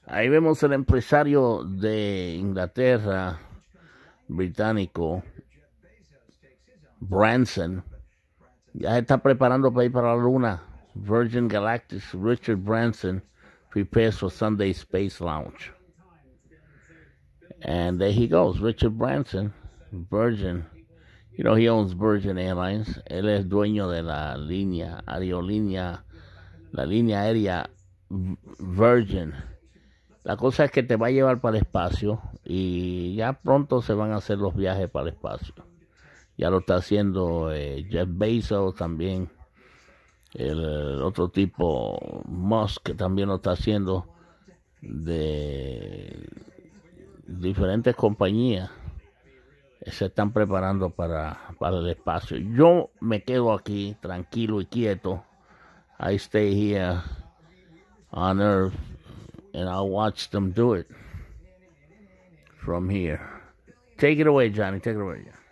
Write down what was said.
Ahí vemos el empresario de Inglaterra, británico, Branson. Ya se está preparando para ir para la luna. Virgin Galactic, Richard Branson prepares for Sunday space launch. And there he goes, Richard Branson, Virgin. You know, he owns Virgin Airlines. Él es dueño de la línea aérea Virgin. La cosa es que te va a llevar para el espacio y ya pronto se van a hacer los viajes para el espacio. Ya lo está haciendo Jeff Bezos también. El otro tipo, Musk, también lo está haciendo, de diferentes compañías. Se están preparando para el espacio. Yo me quedo aquí tranquilo y quieto. I stay here on Earth and I'll watch them do it from here. Take it away, Johnny. Take it away.